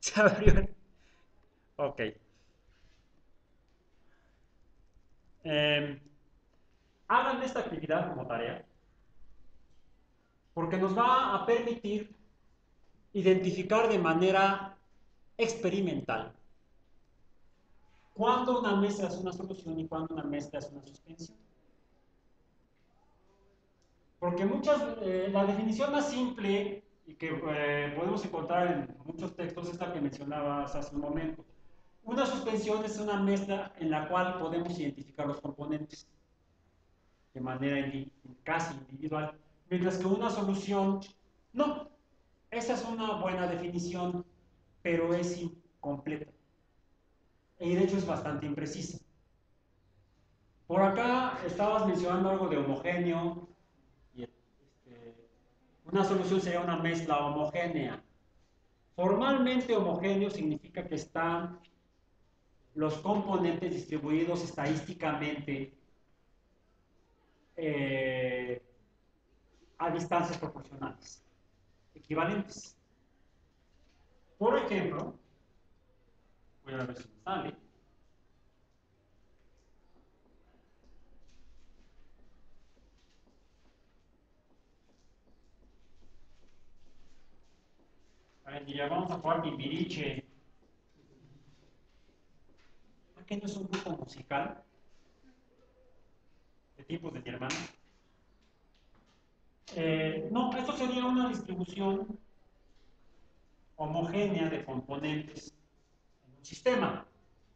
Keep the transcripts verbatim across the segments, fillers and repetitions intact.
Se abrió. Ok. Eh, hagan esta actividad como tarea porque nos va a permitir identificar de manera experimental cuándo una mezcla es una solución y cuándo una mezcla es una suspensión. Porque muchas, eh, la definición más simple y que eh, podemos encontrar en muchos textos es la que mencionabas hace un momento. Una suspensión es una mezcla en la cual podemos identificar los componentes de manera casi individual, mientras que una solución no. Esa es una buena definición, pero es incompleta. Y de hecho es bastante imprecisa. Por acá estabas mencionando algo de homogéneo. Y, este, una solución sería una mezcla homogénea. Formalmente homogéneo significa que están los componentes distribuidos estadísticamente eh, a distancias proporcionales, equivalentes. Por ejemplo, voy a ver si me sale. A ver, vamos a jugar Timbiriche. ¿Por qué no es un grupo musical de tipos de mi hermano? Eh, no, esto sería una distribución homogénea de componentes en un sistema.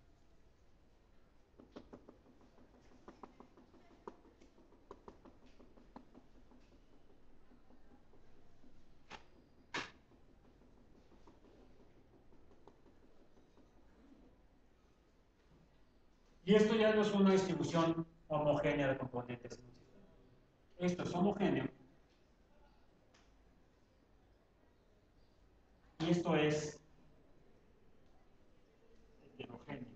Y esto ya no es una distribución homogénea de componentes en un sistema. Esto es homogéneo y esto es heterogéneo.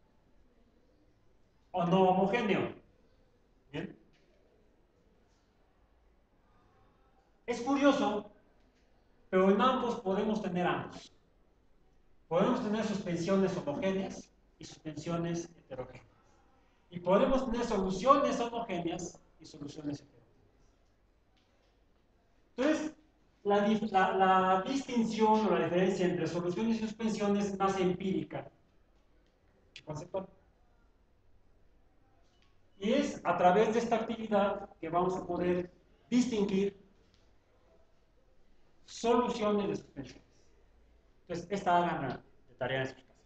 O no homogéneo. ¿Bien? Es curioso, pero en ambos podemos tener ambos. Podemos tener suspensiones homogéneas y suspensiones heterogéneas. Y podemos tener soluciones homogéneas y soluciones heterogéneas. Entonces, la, la, la distinción o la diferencia entre soluciones y suspensiones es más empírica que conceptual. Y es a través de esta actividad que vamos a poder distinguir soluciones de suspensiones. Entonces, esta hagan de tarea en sus casas.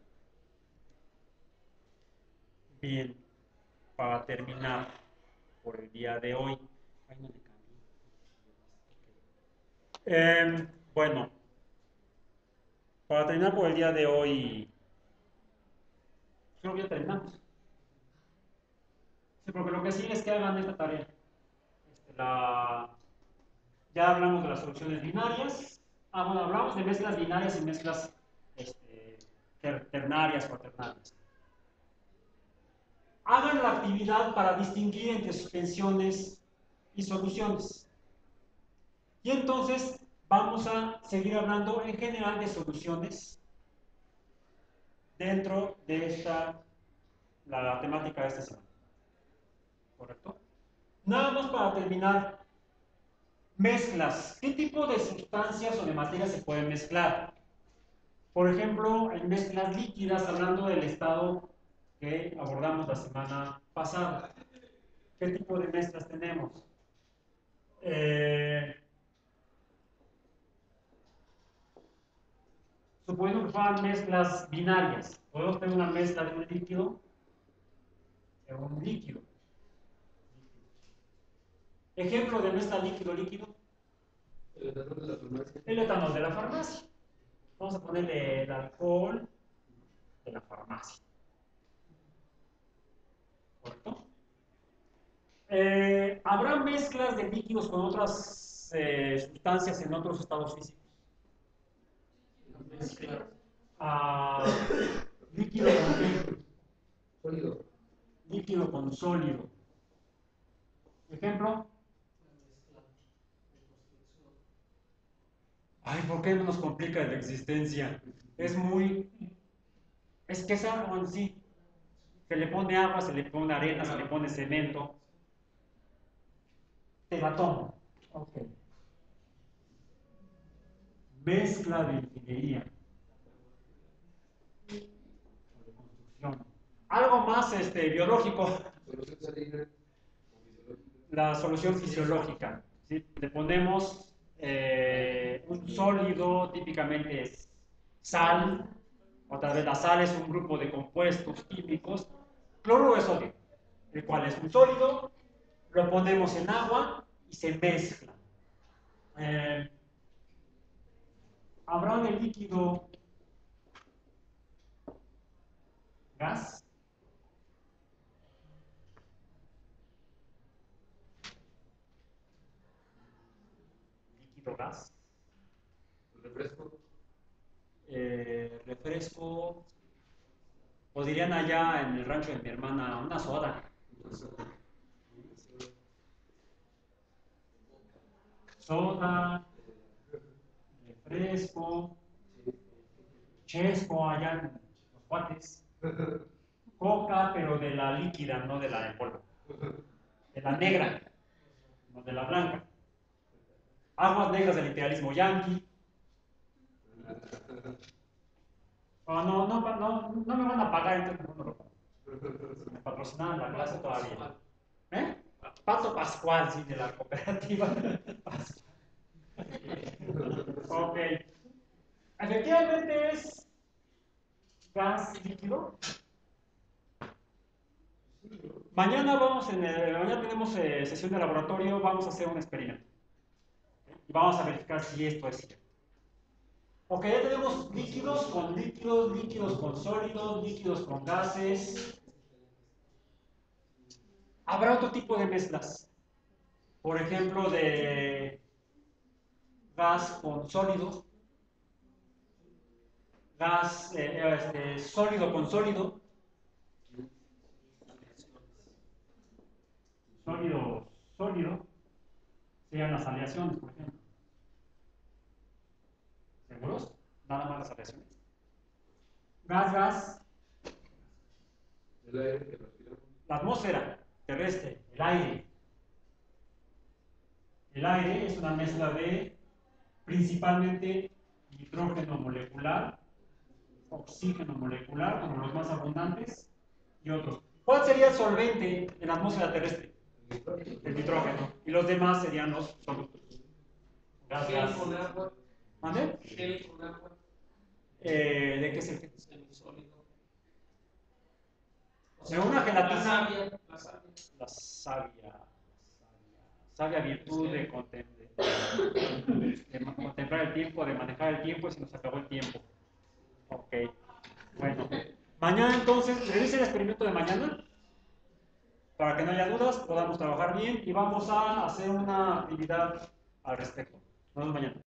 Bien, para terminar por el día de hoy. Ay, no le cambié. Eh, bueno, para terminar por el día de hoy, creo que ya terminamos. Sí, porque lo que sí es que hagan esta tarea. Este, la, ya hablamos de las soluciones binarias. Ah, bueno, hablamos de mezclas binarias y mezclas este, ter, ternarias, cuaternarias. Hagan la actividad para distinguir entre suspensiones y soluciones. Y entonces vamos a seguir hablando en general de soluciones dentro de esta, la temática de esta semana. ¿Correcto? Nada más para terminar, mezclas. ¿Qué tipo de sustancias o de materias se pueden mezclar? Por ejemplo, en mezclas líquidas, hablando del estado que abordamos la semana pasada. ¿Qué tipo de mezclas tenemos? Eh, suponiendo que fueran mezclas binarias, podemos tener una mezcla de un líquido de un líquido. Ejemplo de mezcla líquido-líquido. El etanol de la farmacia. El etanol de la farmacia. Vamos a ponerle el alcohol de la farmacia. ¿Correcto? Eh, ¿Habrá mezclas de líquidos con otras eh, sustancias en otros estados físicos? Ah, líquido con qué? Sólido. Líquido con sólido. Ejemplo. Ay, ¿por qué nos complica la existencia? Es muy... Es que esa, bueno, sí, se le pone agua, se le pone arena, se le pone cemento. Te la tomo. Ok. Mezcla de ingeniería o de construcción. Algo más este, biológico. Solución salina o fisiológica. La solución fisiológica. ¿Sí? Le ponemos eh, un sólido, típicamente es sal. Otra vez la sal es un grupo de compuestos químicos. Cloruro de sodio, el cual es un sólido. Lo ponemos en agua y se mezcla. Eh, Habrá de líquido gas. Líquido gas. Refresco. Eh, refresco. O dirían allá en el rancho de mi hermana, una soda. Soda, refresco, chesco allá en los cuates. Coca, pero de la líquida, no de la de polvo. De la negra, no de la blanca. Aguas negras del imperialismo yanqui. Oh, no, no, no, no me van a pagar, entonces no lo pongo. Me patrocinaban la clase todavía. ¿Eh? Pato Pascual, sí, de la cooperativa. Ok. Efectivamente es gas líquido. Mañana vamos en el, mañana tenemos eh, sesión de laboratorio, vamos a hacer un experimento. Y vamos a verificar si esto es cierto. Ok, ya tenemos líquidos con líquidos, líquidos con sólidos, líquidos con gases. Habrá otro tipo de mezclas. Por ejemplo, de gas con sólido, gas eh, este, sólido con sólido, sólido, sólido, serían las aleaciones, por ejemplo. ¿Seguros? Nada más las aleaciones. Gas, gas, El aire que respiramos. la atmósfera terrestre, el aire. El aire es una mezcla de principalmente nitrógeno molecular, oxígeno molecular, como los más abundantes, y otros. ¿Cuál sería el solvente en la atmósfera terrestre? El nitrógeno. Y los demás serían los solutos. Gas, Gel gas. con agua. ¿Mande? Gel con agua. Eh, ¿De qué es el gel? Semisólido. De una gelatina. La savia. La savia. La savia. Sabia virtud de, contem de, de contemplar el tiempo, de manejar el tiempo, y se nos acabó el tiempo. Ok. Bueno. Mañana entonces, revise el experimento de mañana para que no haya dudas, podamos trabajar bien y vamos a hacer una actividad al respecto. Nos vemos mañana.